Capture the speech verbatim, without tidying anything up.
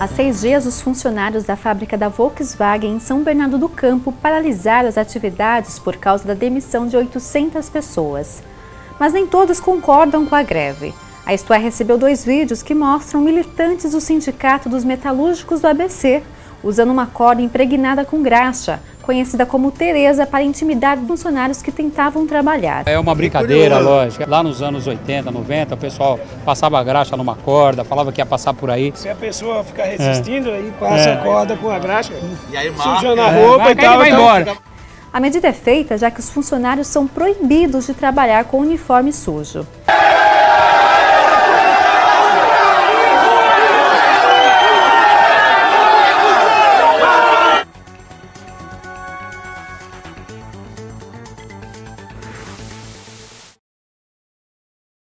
Há seis dias, os funcionários da fábrica da Volkswagen em São Bernardo do Campo paralisaram as atividades por causa da demissão de oitocentas pessoas. Mas nem todos concordam com a greve. A Isto É recebeu dois vídeos que mostram militantes do Sindicato dos Metalúrgicos do A B C usando uma corda impregnada com graxa, conhecida como Tereza, para intimidar funcionários que tentavam trabalhar. É uma brincadeira, lógico. Lá nos anos oitenta, noventa, o pessoal passava a graxa numa corda, falava que ia passar por aí. Se a pessoa ficar resistindo, é. aí passa é. a corda com a graxa, e aí sujando a roupa é. e tal. Vai embora. A medida é feita já que os funcionários são proibidos de trabalhar com uniforme sujo.